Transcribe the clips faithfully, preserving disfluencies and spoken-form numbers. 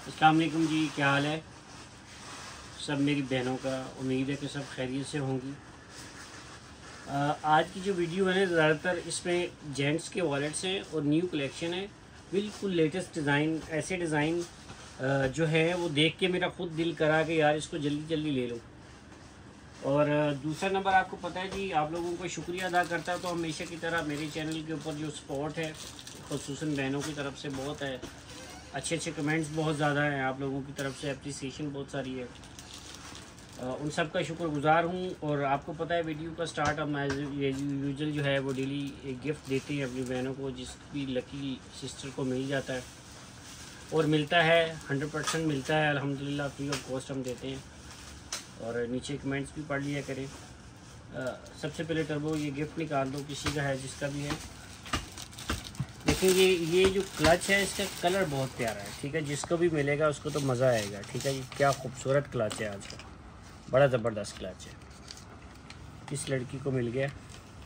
अस्सलाम वालेकुम जी, क्या हाल है सब मेरी बहनों का। उम्मीद है कि सब खैरियत से होंगी। आज की जो वीडियो है ज़्यादातर इसमें जेंट्स के वॉलेट्स हैं और न्यू कलेक्शन है, बिल्कुल लेटेस्ट डिज़ाइन। ऐसे डिज़ाइन जो है वो देख के मेरा खुद दिल करा कि यार इसको जल्दी जल्दी ले लो। और दूसरा नंबर, आपको पता है जी, आप लोगों को शुक्रिया अदा करता है तो हमेशा की तरह मेरे चैनल के ऊपर जो सपोर्ट है ख़ुसूसन बहनों की तरफ से बहुत है, अच्छे अच्छे कमेंट्स बहुत ज़्यादा हैं, आप लोगों की तरफ से अप्रिसिएशन बहुत सारी है। आ, उन सब का शुक्रगुज़ार हूँ। और आपको पता है वीडियो का स्टार्ट हम यूजुअल जो है वो डेली एक गिफ्ट देते हैं अपनी बहनों को, जिसकी लकी सिस्टर को मिल जाता है और मिलता है हंड्रेड परसेंट मिलता है अल्हम्दुलिल्लाह, फ्री ऑफ कॉस्ट हम देते हैं। और नीचे कमेंट्स भी पढ़ लिया करें। आ, सबसे पहले टर्बो ये गिफ्ट निकाल दो, किसी का है जिसका भी है। देखिए ये ये जो क्लच है इसका कलर बहुत प्यारा है, ठीक है। जिसको भी मिलेगा उसको तो मज़ा आएगा, ठीक है जी। क्या खूबसूरत क्लच है आज का, बड़ा ज़बरदस्त क्लच है। इस लड़की को मिल गया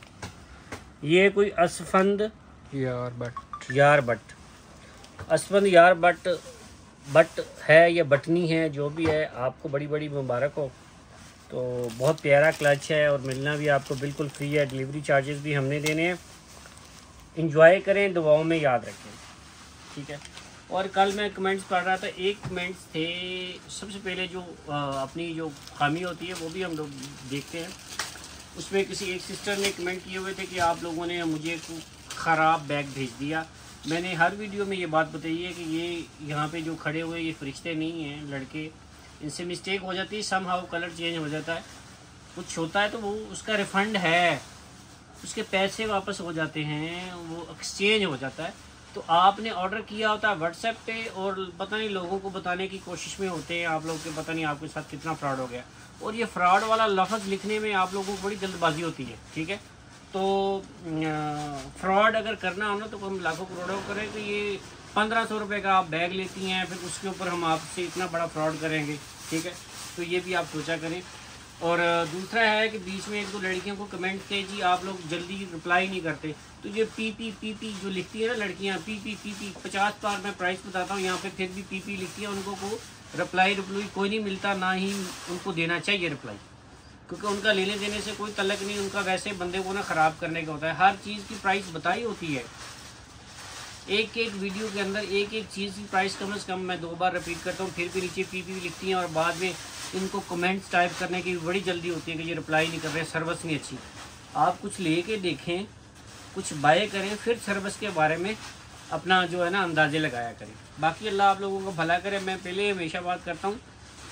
ये कोई असफंद यार बट यार बट असफंद यार बट बट है या बटनी है, जो भी है आपको बड़ी बड़ी मुबारक हो। तो बहुत प्यारा क्लच है और मिलना भी आपको बिल्कुल फ्री है, डिलीवरी चार्जेस भी हमने देने हैं। इंजॉय करें, दुआओं में याद रखें, ठीक है। और कल मैं कमेंट्स पढ़ रहा था, एक कमेंट्स थे सबसे पहले जो आ, अपनी जो खामी होती है वो भी हम लोग देखते हैं। उसमें किसी एक सिस्टर ने कमेंट किए हुए थे कि आप लोगों ने मुझे ख़राब बैग भेज दिया। मैंने हर वीडियो में ये बात बताई है कि ये यहाँ पे जो खड़े हुए ये फरिश्ते नहीं हैं, लड़के, इनसे मिस्टेक हो जाती है, सम हाउ कलर चेंज हो जाता है, कुछ होता है तो वो उसका रिफ़ंड है, उसके पैसे वापस हो जाते हैं, वो एक्सचेंज हो जाता है। तो आपने ऑर्डर किया होता है व्हाट्सएप पे और पता नहीं लोगों को बताने की कोशिश में होते हैं आप लोग के, पता नहीं आपके साथ कितना फ्रॉड हो गया। और ये फ्रॉड वाला लफ्ज़ लिखने में आप लोगों को बड़ी जल्दबाजी होती है, ठीक है। तो फ्रॉड अगर करना हो ना तो हम लाखों करोड़ों करें। तो ये पंद्रह सौ रुपये का आप बैग लेती हैं, फिर उसके ऊपर हम आपसे इतना बड़ा फ्रॉड करेंगे, ठीक है। तो ये भी आप सोचा करें। और दूसरा है कि बीच में एक दो लड़कियों को कमेंट थे जी आप लोग जल्दी रिप्लाई नहीं करते, तो ये पी पी पी पी जो लिखती है ना लड़कियां, पी पी पी पी पचास बार मैं प्राइस बताता हूँ यहाँ पे, फिर भी पी पी लिखती है। उनको को रिप्लाई रिप्लाई कोई नहीं मिलता, ना ही उनको देना चाहिए रिप्लाई, क्योंकि उनका लेने देने से कोई तल्लक नहीं, उनका वैसे बंदे को ना ख़राब करने का होता है। हर चीज़ की प्राइस बताई होती है, एक एक वीडियो के अंदर एक एक चीज़ की प्राइस कम से कम मैं दो बार रिपीट करता हूँ, फिर भी नीचे पी पी लिखती हैं और बाद में इनको कमेंट्स टाइप करने की बड़ी जल्दी होती है कि ये रिप्लाई नहीं कर रहे, सर्विस नहीं अच्छी। आप कुछ लेके देखें, कुछ बाय करें, फिर सर्विस के बारे में अपना जो है ना अंदाजे लगाया करें। बाकी अल्लाह आप लोगों को भला करे। मैं पहले हमेशा बात करता हूँ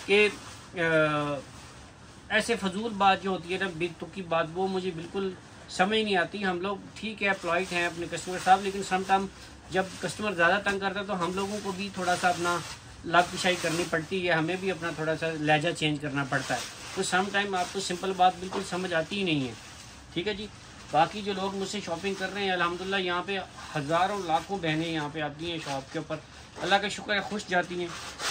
कि ऐसे फजूल बात जो होती है ना, बेतुकी की बात, वो मुझे बिल्कुल समझ नहीं आती। हम लोग ठीक है पोलाइट हैं अपने कस्टमर साहब, लेकिन समटाइम जब कस्टमर ज़्यादा तंग करता है तो हम लोगों को भी थोड़ा सा अपना लाभ पिशाई करनी पड़ती है, हमें भी अपना थोड़ा सा लहजा चेंज करना पड़ता है। तो सम टाइम आपको सिंपल बात बिल्कुल समझ आती ही नहीं है, ठीक है जी। बाकी जो लोग मुझसे शॉपिंग कर रहे हैं अल्हम्दुलिल्लाह, यहाँ पे हज़ारों लाखों बहनें यहाँ पे आती हैं शॉप के ऊपर, अल्लाह का शुक्र है, खुश जाती हैं।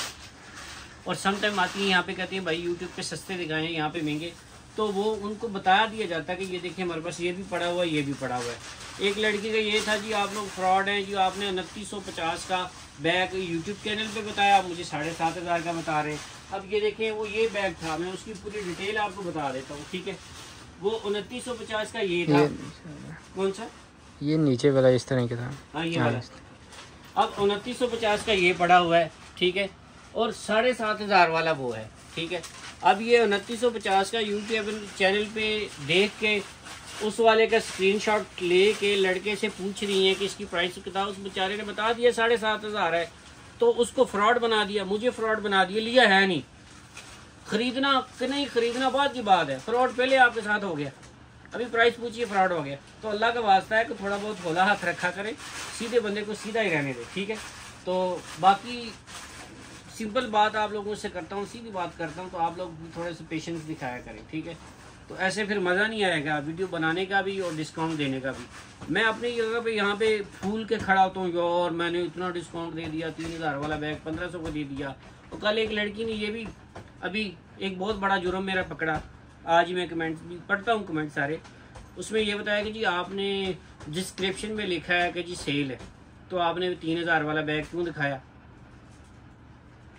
और सम टाइम आती हैं यहाँ पे कहती हैं भाई यूट्यूब पे सस्ते दिखाएं, यहाँ पे महंगे, तो वो उनको बता दिया जाता है कि ये देखिए हमारे पास ये भी पड़ा हुआ है, ये भी पड़ा हुआ है। एक लड़की का ये था जी आप लोग फ्रॉड हैं जी, आपने उनतीस सौ पचास का बैग यूट्यूब चैनल पे बताया, आप मुझे साढ़े सात हज़ार का बता रहे हैं। अब ये देखें वो ये बैग था, मैं उसकी पूरी डिटेल आपको बता देता हूँ, ठीक है। वो उनतीस सौ पचास का ये था, कौन सा, ये नीचे वाला इस तरह का था, हाँ ये वाला। अब उनतीस सौ पचास का ये पड़ा हुआ है, ठीक है, और साढ़े सात हज़ार वाला वो है, ठीक है। अब ये उनतीस सौ पचास का यूट्यूब चैनल पे देख के उस वाले का स्क्रीनशॉट ले के लड़के से पूछ रही हैं कि इसकी प्राइस कितना, उस बेचारे ने बता दिया साढ़े सात हज़ार है, तो उसको फ्रॉड बना दिया, मुझे फ्रॉड बना दिया, लिया है नहीं। खरीदना कि नहीं खरीदना बाद की बात है, फ्रॉड पहले आपके साथ हो गया, अभी प्राइस पूछिए फ्रॉड हो गया। तो अल्लाह का वास्ता है कि थोड़ा बहुत होला हाथ रखा करें, सीधे बंदे को सीधा ही रहने दें, ठीक है। तो बाकी सिंपल बात आप लोगों से करता हूँ, सीधी बात करता हूँ, तो आप लोग भी थोड़े से पेशेंस दिखाया करें, ठीक है। तो ऐसे फिर मज़ा नहीं आएगा वीडियो बनाने का भी और डिस्काउंट देने का भी। मैं अपनी जगह पे यहाँ पे फूल के खड़ा होता हूँ, और मैंने इतना डिस्काउंट दे दिया, तीन हज़ार वाला बैग पंद्रह सौ को दे दिया। तो कल एक लड़की ने ये भी अभी एक बहुत बड़ा जुर्म मेरा पकड़ा, आज मैं कमेंट्स भी पढ़ता हूँ कमेंट सारे, उसमें ये बताया कि जी आपने डिस्क्रिप्शन में लिखा है कि जी सेल है, तो आपने तीन हज़ार वाला बैग क्यों दिखाया।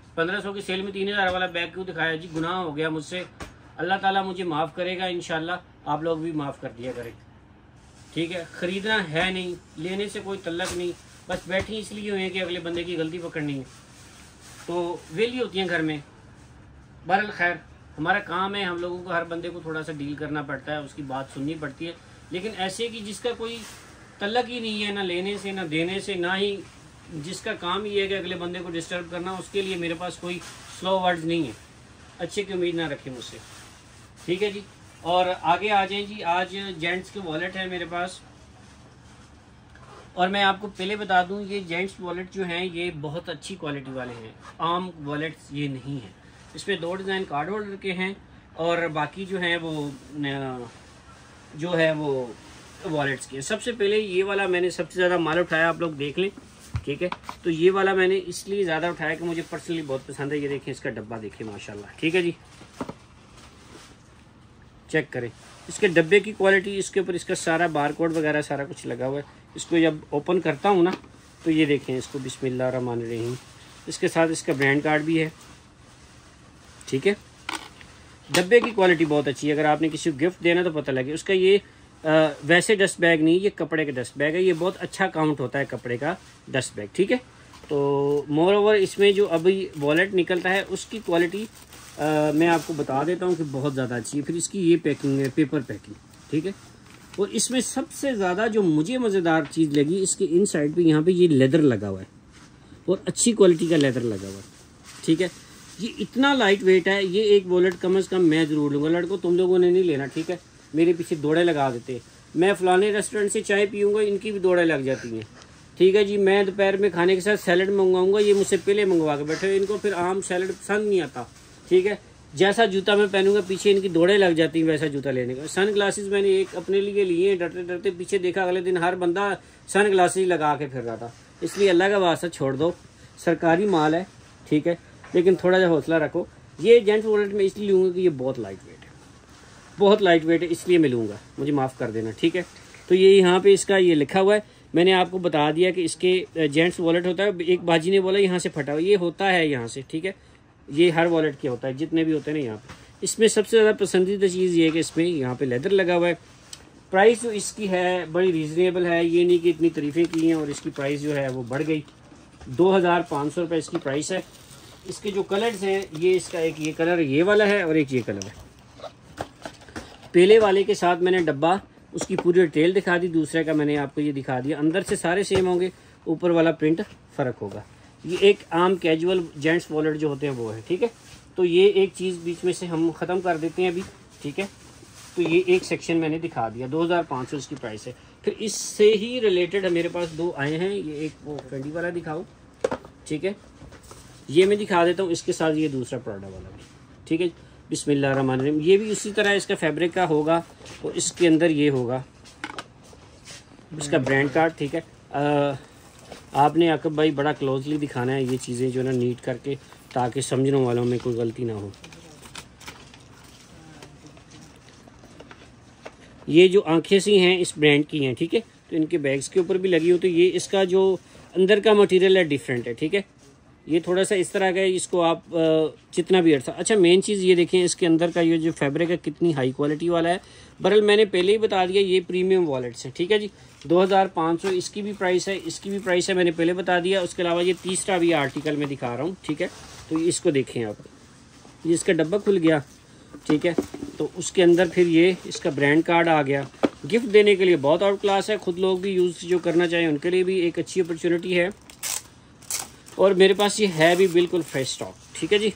पंद्रह सौ की सेल में तीन हज़ार वाला बैग क्यों दिखाया जी? गुनाह हो गया मुझसे, अल्लाह ताला मुझे माफ़ करेगा इंशाल्लाह, आप लोग भी माफ़ कर दिया करें, ठीक है। ख़रीदना है नहीं, लेने से कोई तल्लक नहीं, बस बैठी इसलिए हुए हैं कि अगले बंदे की गलती पकड़नी है, तो वेली होती हैं घर में। बहरहाल खैर, हमारा काम है, हम लोगों को हर बंदे को थोड़ा सा डील करना पड़ता है, उसकी बात सुननी पड़ती है, लेकिन ऐसे कि जिसका कोई तल्लक ही नहीं है, ना लेने से ना देने से, ना ही जिसका काम ही है कि अगले बंदे को डिस्टर्ब करना, उसके लिए मेरे पास कोई स्लो वर्ड्स नहीं है। अच्छे की उम्मीद ना रखें मुझसे, ठीक है जी। और आगे आ जाएं जी। आज जेंट्स के वॉलेट है मेरे पास, और मैं आपको पहले बता दूं, ये जेंट्स वॉलेट जो हैं ये बहुत अच्छी क्वालिटी वाले हैं, आम वॉलेट्स ये नहीं हैं। इसमें दो डिज़ाइन कार्ड होल्डर के हैं, और बाकी जो हैं वो जो है वो वॉलेट्स के। सबसे पहले ये वाला मैंने सबसे ज़्यादा माल उठाया, आप लोग देख लें, ठीक है। तो ये वाला मैंने इसलिए ज़्यादा उठाया कि मुझे पर्सनली बहुत पसंद है। ये देखें, इसका डब्बा देखें माशाल्लाह, ठीक है जी। चेक करें इसके डब्बे की क्वालिटी, इसके ऊपर इसका सारा बार कोड वगैरह सारा कुछ लगा हुआ है। इसको जब ओपन करता हूँ ना, तो ये देखें इसको, बिस्मिल्लाह रहमान रहीम, इसके साथ इसका ब्रांड कार्ड भी है, ठीक है। डब्बे की क्वालिटी बहुत अच्छी है, अगर आपने किसी को गिफ्ट देना तो पता लगे। उसका ये आ, वैसे डस्ट बैग नहीं, ये कपड़े का डस्ट बैग है, ये बहुत अच्छा काउंट होता है कपड़े का डस्ट बैग, ठीक है। तो मोर ओवर इसमें जो अभी वॉलेट निकलता है उसकी क्वालिटी आ, मैं आपको बता देता हूँ कि बहुत ज़्यादा अच्छी है। फिर इसकी ये पैकिंग है, पेपर पैकिंग, ठीक है। और इसमें सबसे ज़्यादा जो मुझे मज़ेदार चीज़ लगी, इसके इन साइड पे यहाँ पे ये लेदर लगा हुआ है, और अच्छी क्वालिटी का लेदर लगा हुआ है, ठीक है। ये इतना लाइट वेट है, ये एक वॉलेट कम अज़ कम मैं ज़रूर लूँगा। लड़कों, तुम लोगों ने नहीं लेना, ठीक है। मेरे पीछे दौड़े लगा देते, मैं फ़लाने रेस्टोरेंट से चाय पीऊँगा, इनकी भी दौड़े लग जाती हैं, ठीक है जी। मैं दोपहर में खाने के साथ सैलड मंगवाऊँगा, ये मुझसे पहले मंगवा के बैठे, इनको फिर आम सैलड पसंद नहीं आता, ठीक है। जैसा जूता मैं पहनूंगा पीछे इनकी दौड़े लग जाती हैं वैसा जूता लेने का। सन ग्लासेस मैंने एक अपने लिए लिए हैं, डरते डरते पीछे देखा अगले दिन हर बंदा सन ग्लासेस लगा के फिर रहा था। इसलिए अल्लाह का वास्ता छोड़ दो, सरकारी माल है, ठीक है, लेकिन थोड़ा सा हौसला रखो। ये जेंट्स वॉलेट में इसलिए लूँगा कि ये बहुत लाइट वेट है, बहुत लाइट वेट है, इसलिए मैं लूँगा, मुझे माफ़ कर देना, ठीक है। तो ये यहाँ पे इसका ये लिखा हुआ है, मैंने आपको बता दिया कि इसके जेंट्स वॉलेट होता है। एक बाजी ने बोला यहाँ से फटा हुआ, ये होता है यहाँ से, ठीक है। ये हर वॉलेट के होता है, जितने भी होते हैं ना यहाँ पे। इसमें सबसे ज़्यादा पसंदीदा चीज़ ये है कि इसमें यहाँ पे लेदर लगा हुआ है। प्राइस जो इसकी है बड़ी रीज़नेबल है, ये नहीं कि इतनी तारीफ़ें की हैं और इसकी प्राइस जो है वो बढ़ गई। दो हज़ार पाँच सौ रुपये इसकी प्राइस है। इसके जो कलर्स हैं, ये इसका एक ये कलर ये वाला है और एक ये कलर है। पहले वाले के साथ मैंने डब्बा उसकी पूरी डिटेल दिखा दी, दूसरे का मैंने आपको ये दिखा दिया। अंदर से सारे सेम होंगे, ऊपर वाला प्रिंट फ़र्क होगा। ये एक आम कैजुअल जेंट्स वॉलेट जो होते हैं वो है, ठीक है। तो ये एक चीज़ बीच में से हम ख़त्म कर देते हैं अभी, ठीक है। तो ये एक सेक्शन मैंने दिखा दिया, दो हज़ार पाँच सौ इसकी प्राइस है। फिर इससे ही रिलेटेड मेरे पास दो आए हैं, ये एक वो ट्वेंटी वाला दिखाओ, ठीक है, ये मैं दिखा देता हूँ, इसके साथ ये दूसरा प्रोडक्ट वाला भी, ठीक है। बिस्मिल्लाह रहमान रहीम, ये भी उसी तरह इसका फैब्रिक का होगा और इसके अंदर ये होगा इसका ब्रांड कार्ड, ठीक है। आ, आपने आकब भाई बड़ा क्लोजली दिखाना है ये चीज़ें जो ना नीट करके, ताकि समझने वालों में कोई गलती ना हो। ये जो आंखें सी हैं इस ब्रांड की हैं, ठीक है। तो इनके बैग्स के ऊपर भी लगी हो, तो ये इसका जो अंदर का मटेरियल है डिफरेंट है, ठीक है। ये थोड़ा सा इस तरह का है, इसको आप जितना भी अर्सा। अच्छा, मेन चीज़ ये देखें, इसके अंदर का ये जो फैब्रिक है कितनी हाई क्वालिटी वाला है। बहरहाल मैंने पहले ही बता दिया, ये प्रीमियम वॉलेट्स हैं, ठीक है जी। दो हज़ार पाँच सौ इसकी भी प्राइस है, इसकी भी प्राइस है, मैंने पहले बता दिया। उसके अलावा ये तीसरा भी आर्टिकल मैं दिखा रहा हूँ, ठीक है। तो इसको देखें आप, ये इसका डब्बा खुल गया, ठीक है। तो उसके अंदर फिर ये इसका ब्रांड कार्ड आ गया। गिफ्ट देने के लिए बहुत आउट क्लास है, खुद लोग भी यूज़ जो करना चाहें उनके लिए भी एक अच्छी अपॉर्चुनिटी है। और मेरे पास ये है भी बिल्कुल फ्रेश स्टॉक, ठीक है जी।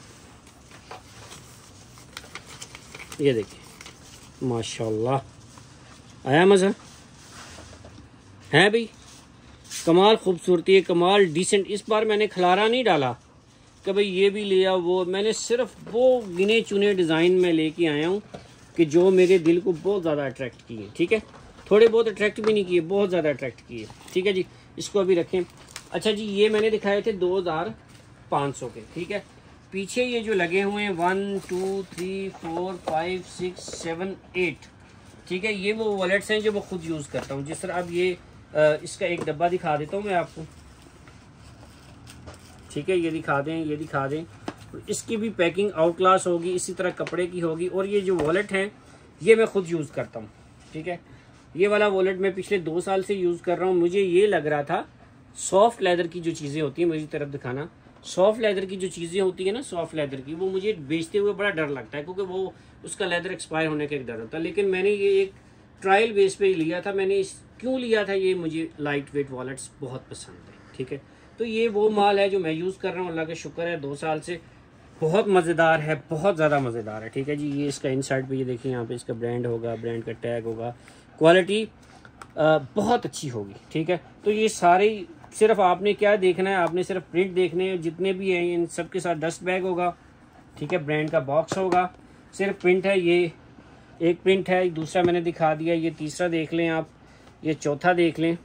ये देखिए माशाल्लाह, आया मज़ा है भाई, कमाल खूबसूरती है, कमाल डिसेंट। इस बार मैंने खलारा नहीं डाला कि भाई ये भी लिया वो, मैंने सिर्फ वो गिने चुने डिज़ाइन में लेके आया हूँ कि जो मेरे दिल को बहुत ज़्यादा अट्रैक्ट किए, ठीक है। थोड़े बहुत अट्रैक्ट भी नहीं किए, बहुत ज़्यादा अट्रैक्ट किए, ठीक है जी। इसको अभी रखें। अच्छा जी, ये मैंने दिखाए थे दो हज़ार पाँच सौ के, ठीक है। पीछे ये जो लगे हुए हैं one two three four five six seven eight, ठीक है, ये वो वॉलेट्स हैं जो मैं खुद यूज़ करता हूँ। जिस तरह अब ये आ, इसका एक डब्बा दिखा देता हूँ मैं आपको, ठीक है। ये दिखा दें, ये दिखा दें, इसकी भी पैकिंग आउट क्लास होगी, इसी तरह कपड़े की होगी। और ये जो वॉलेट है ये मैं खुद यूज़ करता हूँ, ठीक है। ये वाला वॉलेट मैं पिछले दो साल से यूज़ कर रहा हूँ। मुझे ये लग रहा था सॉफ्ट लेदर की जो चीज़ें होती हैं, मेरी तरफ दिखाना, सॉफ्ट लेदर की जो चीज़ें होती है ना, सॉफ्ट लेदर की, वो मुझे बेचते हुए बड़ा डर लगता है, क्योंकि वो उसका लेदर एक्सपायर होने का एक डर होता है। लेकिन मैंने ये एक ट्रायल बेस पे लिया था। मैंने इस क्यों लिया था, ये मुझे लाइट वेट वॉलेट्स बहुत पसंद है, ठीक है। तो ये वो माल है जो मैं यूज़ कर रहा हूँ, अल्लाह का शुक्र है, दो साल से। बहुत मज़ेदार है, बहुत ज़्यादा मज़ेदार है, ठीक है जी। ये इसका इनसाइड पे ये देखिए, यहाँ पे इसका ब्रांड होगा, ब्रांड का टैग होगा, क्वालिटी बहुत अच्छी होगी, ठीक है। तो ये सारे सिर्फ आपने क्या देखना है, आपने सिर्फ प्रिंट देखने हैं, जितने भी हैं इन सब के साथ डस्ट बैग होगा, ठीक है, ब्रांड का बॉक्स होगा, सिर्फ प्रिंट है। ये एक प्रिंट है, दूसरा मैंने दिखा दिया, ये तीसरा देख लें आप, ये चौथा देख लें,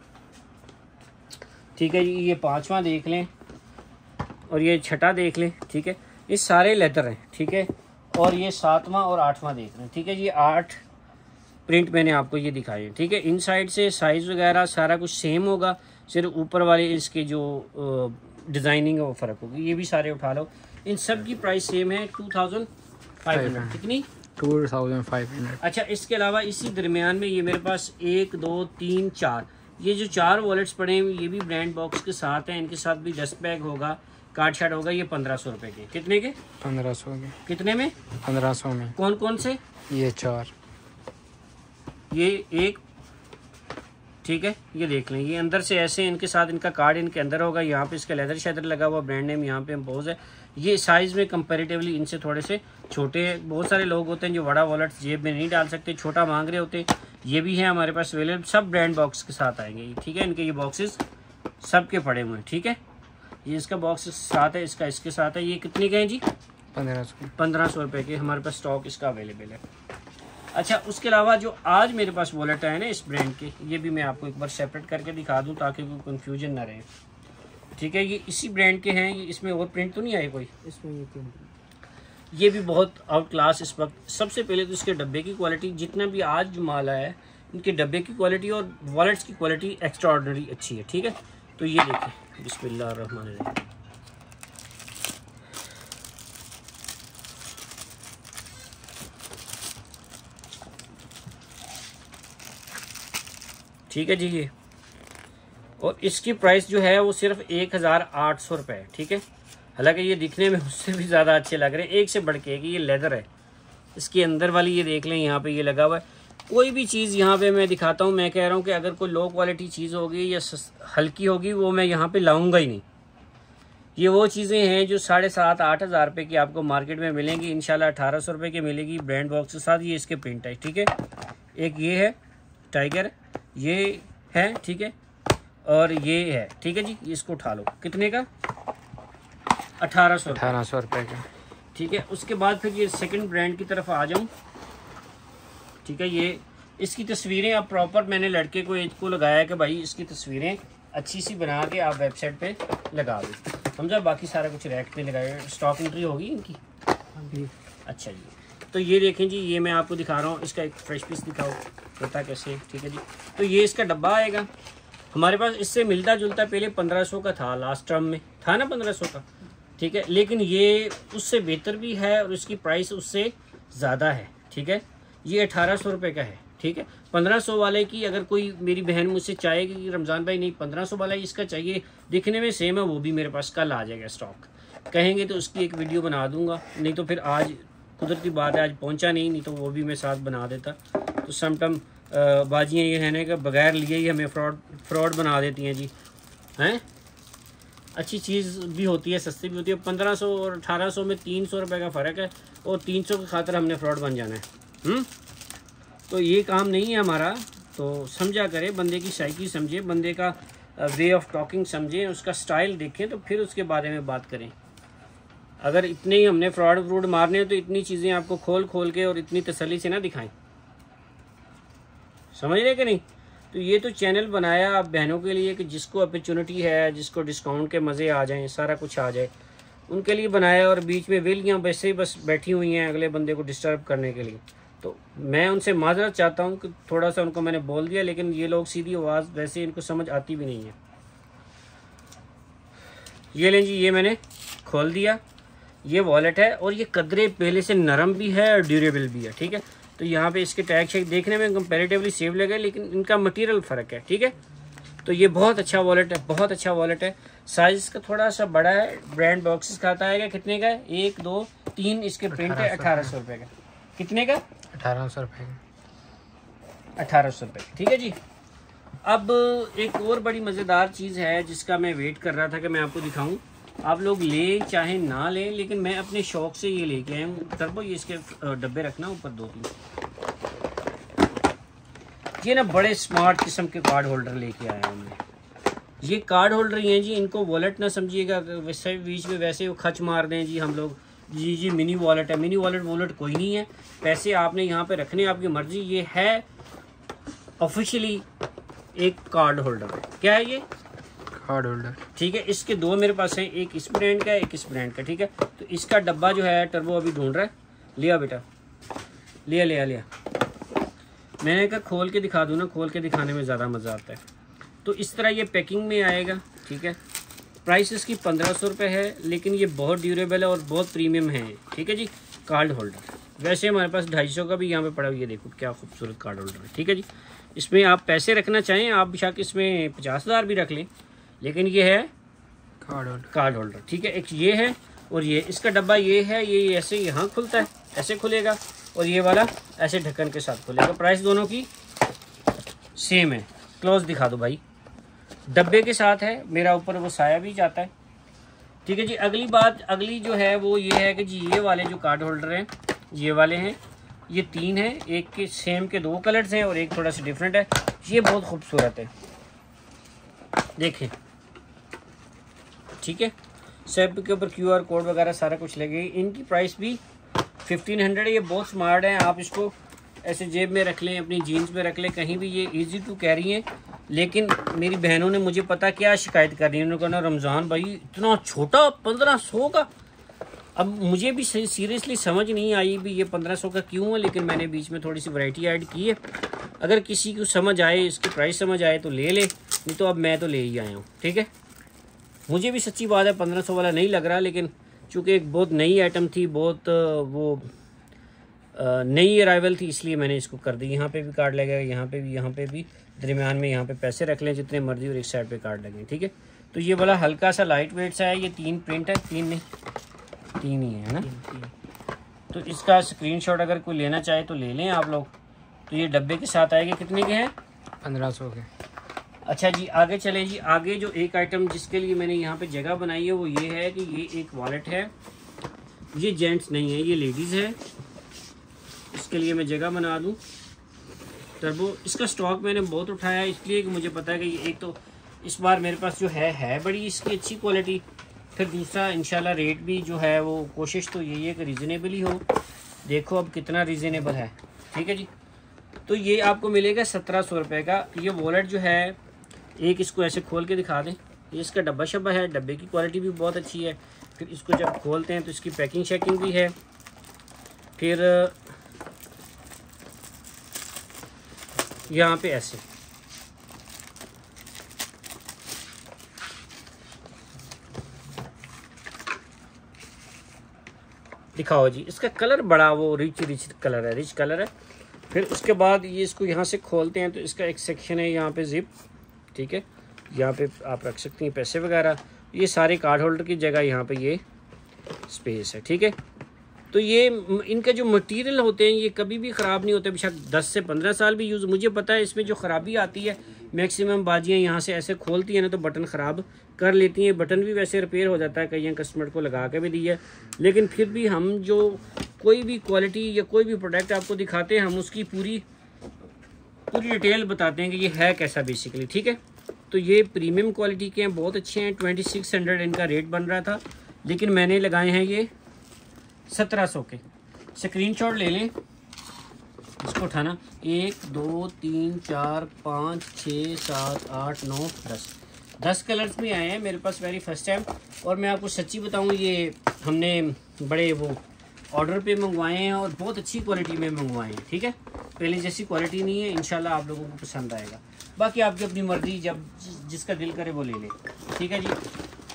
ठीक है जी, ये पांचवा देख लें और ये छठा देख लें, ठीक है। ये सारे लेदर हैं, ठीक है। और ये सातवां और आठवां देख लें, ठीक है। ये आठ प्रिंट मैंने आपको ये दिखाए हैं, ठीक है। इनसाइड से साइज़ वगैरह सारा कुछ सेम होगा, सिर्फ ऊपर वाले इसके जो डिज़ाइनिंग है वो फ़र्क होगी। ये भी सारे उठा लो, इन सब की प्राइस सेम है, टू थाउजेंड फाइव हंड्रेड कितनी टू थाउजेंड फाइव हंड्रेड। अच्छा, इसके अलावा इसी दरमियान में ये मेरे पास एक दो तीन चार, ये जो चार वॉलेट्स पड़े हैं ये भी ब्रांड बॉक्स के साथ हैं, इनके साथ भी डस्ट बैग होगा, कार्ड शार्ट होगा। ये पंद्रह सौ रुपये के, कितने के? पंद्रह सौ के। कितने में? पंद्रह सौ में। कौन कौन से? ये चार, ये एक, ठीक है। ये देख लें, ये अंदर से ऐसे, इनके साथ इनका कार्ड इनके अंदर होगा, यहाँ पे इसका लेदर शेदर लगा हुआ, ब्रांड नेम यहाँ पे इम्पोज है। ये साइज़ में कंपैरेटिवली इनसे थोड़े से छोटे हैं। बहुत सारे लोग होते हैं जो बड़ा वॉलेट जेब में नहीं डाल सकते, छोटा मांग रहे होते, ये भी है हमारे पास अवेलेबल, सब ब्रांड बॉक्स के साथ आएंगे, ठीक है। इनके ये बॉक्सेस सबके पड़े हुए हैं, ठीक है। ये इसका बॉक्स साथ है, इसका इसके साथ है। ये कितने के हैं जी? पंद्रह सौ पंद्रह सौ रुपये के हमारे पास स्टॉक इसका अवेलेबल है। अच्छा, उसके अलावा जो आज मेरे पास वॉलेट है ना इस ब्रांड के, ये भी मैं आपको एक बार सेपरेट करके दिखा दूं ताकि कोई कंफ्यूजन ना रहे, ठीक है। ये इसी ब्रांड के हैं, ये इसमें और प्रिंट तो नहीं आए कोई इसमें। ये प्रिंट ये भी बहुत आउट क्लास इस वक्त। सबसे पहले तो इसके डब्बे की क्वालिटी, जितना भी आज जो माल आया है इनके डब्बे की क्वालिटी और वॉलेट्स की क्वालिटी एक्स्ट्रा ऑर्डिनरी अच्छी है, ठीक है। तो ये देखिए, बिस्मिल्लाह रहमान रहीम, ठीक है जी। ये और इसकी प्राइस जो है वो सिर्फ एक हज़ार आठ सौ रुपये है, ठीक है। हालांकि ये दिखने में उससे भी ज़्यादा अच्छे लग रहे हैं, एक से बढ़ के कि ये लेदर है। इसके अंदर वाली ये देख लें, यहाँ पे ये लगा हुआ है। कोई भी चीज़ यहाँ पे मैं दिखाता हूँ, मैं कह रहा हूँ कि अगर कोई लो क्वालिटी चीज़ होगी या हल्की होगी वो मैं यहाँ पे लाऊंगा ही नहीं। ये वो चीज़ें हैं जो साढ़े सात आठ हज़ार रुपये की आपको मार्केट में मिलेंगी, इंशाल्लाह अठारह सौ रुपये की मिलेगी ब्रांड बॉक्स के साथ। ये इसके प्रिंट है, ठीक है। एक ये है टाइगर, ये है, ठीक है, और ये है, ठीक है जी। इसको उठा लो, कितने का? अठारह सौ अठारह सौ रुपये का, ठीक है। उसके बाद फिर ये सेकंड ब्रांड की तरफ आ जाऊं, ठीक है। ये इसकी तस्वीरें अब प्रॉपर मैंने लड़के को एज को लगाया कि भाई इसकी तस्वीरें अच्छी सी बना के आप वेबसाइट पे लगा दो, समझा। बाकी सारा कुछ रैक पे लगाया, स्टॉक एंट्री होगी इनकी। अच्छा जी, तो ये देखें जी, ये मैं आपको दिखा रहा हूँ, इसका एक फ्रेश पीस दिखाओ पता कैसे, ठीक है जी। तो ये इसका डब्बा आएगा हमारे पास, इससे मिलता जुलता पहले पंद्रह सौ का था, लास्ट टर्म में था ना पंद्रह सौ का, ठीक है। लेकिन ये उससे बेहतर भी है और इसकी प्राइस उससे ज़्यादा है, ठीक है। ये अठारह सौ रुपये का है, ठीक है। पंद्रह सौ वाले की अगर कोई मेरी बहन मुझसे चाहेगी कि रमज़ान भाई नहीं पंद्रह सौ वाला ही इसका चाहिए, दिखने में सेम है, वो भी मेरे पास कल आ जाएगा स्टॉक, कहेंगे तो उसकी एक वीडियो बना दूंगा। नहीं तो फिर आज कुदरती बात है आज पहुंचा नहीं, नहीं तो वो भी मैं साथ बना देता। तो समटाइम बाजियाँ ये है ना कि बगैर लिए ही हमें फ्रॉड फ्रॉड बना देती हैं जी, हैं। अच्छी चीज़ भी होती है, सस्ती भी होती है। पंद्रह सौ और अठारह सौ में तीन सौ रुपये का फ़र्क है, और तीन सौ की खातिर हमने फ्रॉड बन जाना है। हुँ? तो ये काम नहीं है हमारा। तो समझा करें, बंदे की साइकी समझे, बंदे का वे ऑफ टॉकिंग समझें, उसका स्टाइल देखें, तो फिर उसके बारे में बात करें। अगर इतने ही हमने फ्रॉड फ्रूड मारने हैं तो इतनी चीज़ें आपको खोल खोल के और इतनी तसल्ली से ना दिखाएं, समझ रहे कि नहीं। तो ये तो चैनल बनाया आप बहनों के लिए कि जिसको अपॉर्चुनिटी है, जिसको डिस्काउंट के मज़े आ जाएं, सारा कुछ आ जाए, उनके लिए बनाया। और बीच में वेलियाँ वैसे ही बस बैठी हुई हैं अगले बंदे को डिस्टर्ब करने के लिए। तो मैं उनसे माजरत चाहता हूँ कि थोड़ा सा उनको मैंने बोल दिया, लेकिन ये लोग सीधी आवाज़ वैसे इनको समझ आती भी नहीं है। ये लें जी, ये मैंने खोल दिया, ये वॉलेट है और ये कदरे पहले से नरम भी है और ड्यूरेबल भी है, ठीक है। तो यहाँ पे इसके टैग शेग देखने में कंपैरेटिवली सेफ लगे, लेकिन इनका मटेरियल फ़र्क है, ठीक है। तो ये बहुत अच्छा वॉलेट है, बहुत अच्छा वॉलेट है। साइज इसका थोड़ा सा बड़ा है, ब्रांड बॉक्सेस का आता है। कितने का है? एक दो तीन इसके प्रिंट है, अठारह सौ रुपये का। कितने का? अठारह सौ रुपये का। अठारह सौ रुपये, ठीक है जी। अब एक और बड़ी मज़ेदार चीज़ है जिसका मैं वेट कर रहा था कि मैं आपको दिखाऊं। आप लोग ले चाहे ना लें, लेकिन मैं अपने शौक से ये लेके आया हूँ। टर्बो, ये इसके डब्बे रखना ऊपर दो तीन। ये ना बड़े स्मार्ट किस्म के कार्ड होल्डर लेके आया हूँ मैं। ये कार्ड होल्डर ही हैं जी, इनको वॉलेट ना समझिएगा, वैसे बीच में वैसे वो खच मार दें जी हम लोग, जी जी मिनी वॉलेट है। मिनी वॉलेट वॉलेट कोई नहीं है, पैसे आपने यहाँ पे रखने, आपकी मर्जी। ये है ऑफिशियली एक कार्ड होल्डर है। क्या है ये? कार्ड होल्डर, ठीक है। इसके दो मेरे पास हैं, एक इस ब्रांड का है, एक इस ब्रांड का, ठीक है। तो इसका डब्बा जो है टर्बो अभी ढूंढ रहा है। लिया बेटा, लिया लिया लिया। मैंने कहा खोल के दिखा दूँ ना, खोल के दिखाने में ज़्यादा मज़ा आता है। तो इस तरह ये पैकिंग में आएगा, ठीक है। प्राइस इसकी पंद्रह सौ रुपये है, लेकिन ये बहुत ड्यूरेबल है और बहुत प्रीमियम है, ठीक है जी। कार्ड होल्डर वैसे हमारे पास ढाई सौ का भी यहाँ पे पड़ा हुआ, ये देखो क्या खूबसूरत कार्ड होल्डर है, ठीक है जी। इसमें आप पैसे रखना चाहें, आप बेशक इसमें पचास हज़ार भी रख लें, लेकिन ये है कार्ड होल्डर, कार्ड होल्डर, ठीक है। एक ये है और ये इसका डब्बा ये है, ये ऐसे यहाँ खुलता है, ऐसे खुलेगा, और ये वाला ऐसे ढक्कन के साथ खुलेगा। प्राइस दोनों की सेम है। क्लोज दिखा दो भाई, डब्बे के साथ है, मेरा ऊपर वो साया भी जाता है, ठीक है जी। अगली बात, अगली जो है वो ये है कि जी ये वाले जो कार्ड होल्डर हैं, ये वाले हैं, ये तीन हैं, एक के सेम के दो कलर्स हैं और एक थोड़ा सा डिफरेंट है। ये बहुत खूबसूरत है, देखें, ठीक है। सब के ऊपर क्यू आर कोड वगैरह सारा कुछ लगे। इनकी प्राइस भी फिफ्टीन हंड्रेड है। ये बहुत स्मार्ट है, आप इसको ऐसे जेब में रख लें, अपनी जीन्स में रख लें, कहीं भी ये इजी टू कैरी है। लेकिन मेरी बहनों ने मुझे पता क्या शिकायत कर रही है, उन्होंने कहा रमज़ान भाई इतना छोटा पंद्रह सौ का। अब मुझे भी सीरियसली समझ नहीं आई भी ये पंद्रह सौ का क्यों है, लेकिन मैंने बीच में थोड़ी सी वैरायटी ऐड की है। अगर किसी को समझ आए, इसकी प्राइस समझ आए तो ले ले, नहीं तो अब मैं तो ले ही आया हूँ, ठीक है। मुझे भी सच्ची बात है पंद्रह सौ वाला नहीं लग रहा, लेकिन चूँकि एक बहुत नई आइटम थी, बहुत वो नई अराइवल थी, इसलिए मैंने इसको कर दी। यहाँ पे भी कार्ड लगेगा, यहाँ पे भी, यहाँ पे भी, दरमियान में यहाँ पे पैसे रख लें जितने मर्जी, और एक साइड पे कार्ड लगें, ठीक है। तो ये वाला हल्का सा लाइट वेट सा है। ये तीन प्रिंट है, तीन नहीं तीन ही है ना। तो इसका स्क्रीनशॉट अगर कोई लेना चाहे तो ले लें आप लोग। तो ये डब्बे के साथ आएगा। कितने के हैं? पंद्रह सौ के। अच्छा जी, आगे चले जी। आगे जो एक आइटम जिसके लिए मैंने यहाँ पे जगह बनाई है वो ये है कि ये एक वॉलेट है। ये जेंट्स नहीं है, ये लेडीज़ है। इसके लिए मैं जगह बना दूँ। टर्बो, इसका स्टॉक मैंने बहुत उठाया है इसलिए कि मुझे पता है कि ये एक तो इस बार मेरे पास जो है है बड़ी इसकी अच्छी क्वालिटी, फिर दूसरा इंशाल्लाह रेट भी जो है वो कोशिश तो यही है कि रीज़नेबल ही हो। देखो अब कितना रीज़नेबल है, ठीक है जी। तो ये आपको मिलेगा सत्रह सौ रुपये का। ये वॉलेट जो है, एक इसको ऐसे खोल के दिखा दें। ये इसका डब्बा शब्बा है, डब्बे की क्वालिटी भी बहुत अच्छी है। फिर इसको जब खोलते हैं तो इसकी पैकिंग शैकिंग भी है। फिर यहाँ पे ऐसे दिखाओ जी। इसका कलर बड़ा वो रिच रिच कलर है, रिच कलर है। फिर उसके बाद ये इसको यहाँ से खोलते हैं तो इसका एक सेक्शन है यहाँ पे जिप, ठीक है। यहाँ पे आप रख सकते हैं पैसे वगैरह। ये सारे कार्ड होल्डर की जगह यहाँ पे ये स्पेस है, ठीक है। तो ये इनका जो मटेरियल होते हैं ये कभी भी ख़राब नहीं होते, बेशक दस से पंद्रह साल भी यूज़। मुझे पता है इसमें जो ख़राबी आती है, मैक्सिमम बाजियाँ यहाँ से ऐसे खोलती हैं ना तो बटन ख़राब कर लेती हैं। बटन भी वैसे रिपेयर हो जाता है, कई कस्टमर को लगा के भी दिया है। लेकिन फिर भी हम जो कोई भी क्वालिटी या कोई भी प्रोडक्ट आपको दिखाते हैं, हम उसकी पूरी पूरी डिटेल बताते हैं कि ये है कैसा बेसिकली, ठीक है। तो ये प्रीमियम क्वालिटी के हैं, बहुत अच्छे हैं। ट्वेंटी सिक्स हंड्रेड इनका रेट बन रहा था, लेकिन मैंने लगाए हैं ये सत्रह सौ के। स्क्रीनशॉट ले लें, इसको उठाना। एक दो तीन चार पाँच छः सात आठ नौ दस दस कलर्स में आए हैं मेरे पास वेरी फर्स्ट टाइम। और मैं आपको सच्ची बताऊं, ये हमने बड़े वो ऑर्डर पे मंगवाए हैं और बहुत अच्छी क्वालिटी में मंगवाए हैं, ठीक है। पहले जैसी क्वालिटी नहीं है। इंशाल्लाह आप लोगों को पसंद आएगा। बाकी आपकी अपनी मर्ज़ी, जब जिसका दिल करे वो ले ले, ठीक है जी।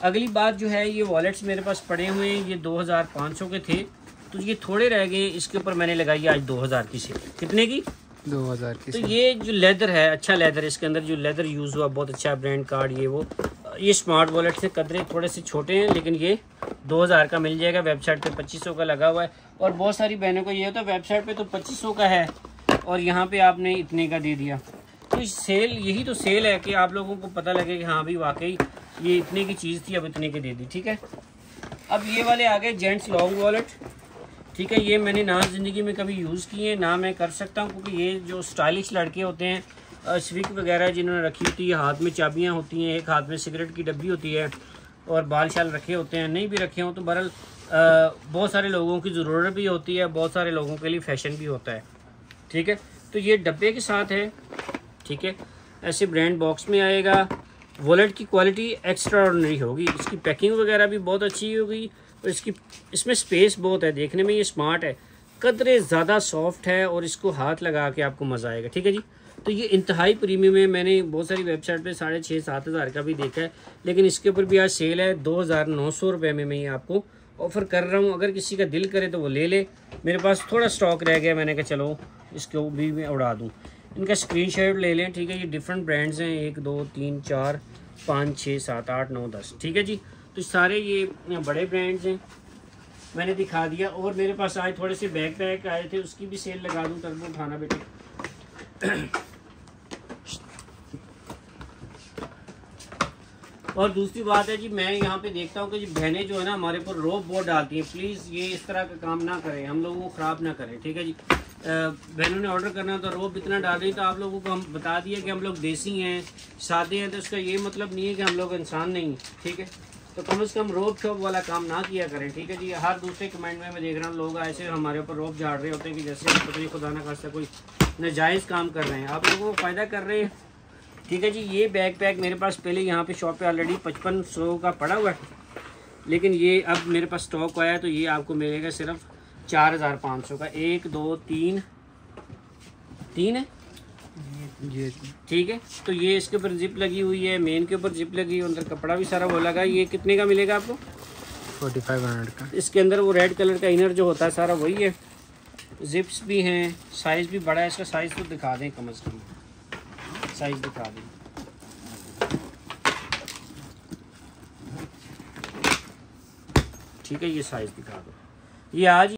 अगली बात जो है, ये वॉलेट्स मेरे पास पड़े हुए हैं, ये दो हज़ार पाँच सौ के थे, तो ये थोड़े रह गए, इसके ऊपर मैंने लगाई आज दो हज़ार की सेल। कितने की? दो हज़ार की। तो ये जो लेदर है, अच्छा लेदर, इसके अंदर जो लेदर यूज़ हुआ बहुत अच्छा ब्रांड कार्ड, ये वो ये स्मार्ट वॉलेट से कदरे थोड़े से छोटे हैं, लेकिन ये दो हज़ार का मिल जाएगा। वेबसाइट पे पच्चीस सौ का लगा हुआ है, और बहुत सारी बहनों को ये होता है वेबसाइट पे तो पच्चीस सौ का है और यहाँ पे आपने इतने का दे दिया। तो इस सेल, यही तो सेल है कि आप लोगों को पता लगे कि हाँ भाई वाकई ये इतने की चीज़ थी, अब इतने की दे दी। ठीक है, अब ये वाले आ गए जेंट्स लॉन्ग वॉलेट। ठीक है, ये मैंने ना ज़िंदगी में कभी यूज़ किए, ना मैं कर सकता हूँ, क्योंकि ये जो स्टाइलिश लड़के होते हैं, स्विक वगैरह जिन्होंने रखी होती है, हाथ में चाबियाँ होती हैं, एक हाथ में सिगरेट की डब्बी होती है और बाल शाल रखे होते हैं, नहीं भी रखे हों तो बहरहाल बहुत सारे लोगों की ज़रूरत भी होती है, बहुत सारे लोगों के लिए फ़ैशन भी होता है। ठीक है, तो ये डब्बे के साथ है। ठीक है, ऐसे ब्रांड बॉक्स में आएगा। वॉलेट की क्वालिटी एक्स्ट्रा ऑर्डिनरी होगी, इसकी पैकिंग वगैरह भी बहुत अच्छी होगी, और इसकी इसमें स्पेस बहुत है, देखने में ये स्मार्ट है, कदरे ज़्यादा सॉफ्ट है, और इसको हाथ लगा के आपको मज़ा आएगा। ठीक है जी, तो ये इंतहाई प्रीमियम है। मैंने बहुत सारी वेबसाइट पे साढ़े छः सात हज़ार का भी देखा है, लेकिन इसके ऊपर भी आज सेल है, दो हज़ार नौ सौ रुपये में मैं ये आपको ऑफ़र कर रहा हूँ। अगर किसी का दिल करे तो वो ले ले, मेरे पास थोड़ा स्टॉक रह गया, मैंने कहा चलो इसको भी मैं उड़ा दूँ। इनका स्क्रीनशॉट ले लें। ठीक है, ये डिफरेंट ब्रांड्स हैं, एक दो तीन चार पाँच छः सात आठ नौ दस। ठीक है जी, तो सारे ये बड़े ब्रांड्स हैं, मैंने दिखा दिया। और मेरे पास आज थोड़े से बैग पैक आए थे, उसकी भी सेल लगा दूँ, टर्बो उठाना बेटे। और दूसरी बात है जी, मैं यहाँ पे देखता हूँ कि जी बहनें जो है ना हमारे ऊपर रोब बहुत डालती हैं, प्लीज़ ये इस तरह का काम ना करें, हम लोगों को ख़राब ना करें। ठीक है जी, बहनों ने ऑर्डर करना तो रोब इतना डाल रही, तो आप लोगों को हम बता दिया कि हम लोग देसी हैं, सादे हैं, तो उसका ये मतलब नहीं है कि हम लोग इंसान नहीं। ठीक है, तो कम से कम रोब शॉप वाला काम ना किया करें। ठीक है जी, हर दूसरे कमेंट में मैं देख रहा हूँ लोग ऐसे हमारे ऊपर रोब झाड़ रहे होते हैं कि जैसे पता नहीं खुदा ना खास्ता कोई नाजायज़ काम कर रहे हैं, आप लोगों को फ़ायदा कर रहे हैं। ठीक है जी, ये बैग पैक मेरे पास पहले यहाँ पे शॉप पे ऑलरेडी पचपन सौ का पड़ा हुआ है, लेकिन ये अब मेरे पास स्टॉक आया तो ये आपको मिलेगा सिर्फ चार हज़ार पाँच सौ का। एक दो तीन तीन है ये। ठीक है, तो ये इसके ऊपर जिप लगी हुई है, मेन के ऊपर जिप लगी है, अंदर कपड़ा भी सारा वो लगा। ये कितने का मिलेगा आपको? फोर्टी फाइव हंड्रेड का। इसके अंदर वो रेड कलर का इनर जो होता है सारा वही है, जिप्स भी हैं, साइज़ भी बड़ा है। इसका साइज़ तो दिखा दें, कम से कम साइज़ दिखा दें। ठीक है, ये साइज़ दिखा दो, ये आज